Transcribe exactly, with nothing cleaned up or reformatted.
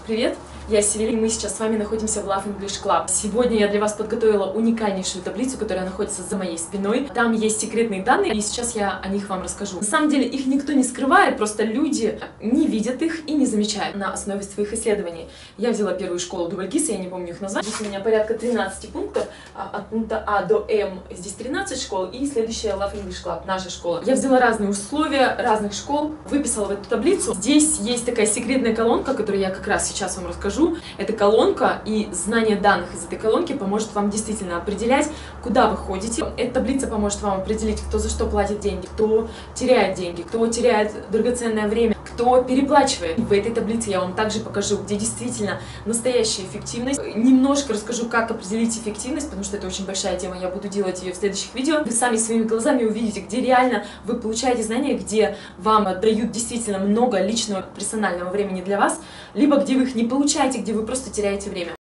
Привет, я Севель, и мы сейчас с вами находимся в Love English Club. Сегодня я для вас подготовила уникальнейшую таблицу, которая находится за моей спиной. Там есть секретные данные, и сейчас я о них вам расскажу. На самом деле их никто не скрывает, просто люди не видят их и не замечают на основе своих исследований. Я взяла первую школу Дубльгиса, я не помню их название. Здесь у меня порядка тринадцати пунктов, от пункта А до М. Здесь тринадцать школ, и следующая Love English Club, наша школа. Я взяла разные условия разных школ, выписала в эту таблицу. Здесь есть такая секретная колонка, которую я как раз сейчас вам расскажу. Эта колонка и знание данных из этой колонки поможет вам действительно определять, куда вы ходите. Эта таблица поможет вам определить, кто за что платит деньги, кто теряет деньги, кто теряет драгоценное время, кто переплачивает. В этой таблице я вам также покажу, где действительно настоящая эффективность. Немножко расскажу, как определить эффективность, потому что это очень большая тема, я буду делать ее в следующих видео. Вы сами своими глазами увидите, где реально вы получаете знания, где вам дают действительно много личного персонального времени для вас, либо где вы их не получаете, где вы просто теряете время.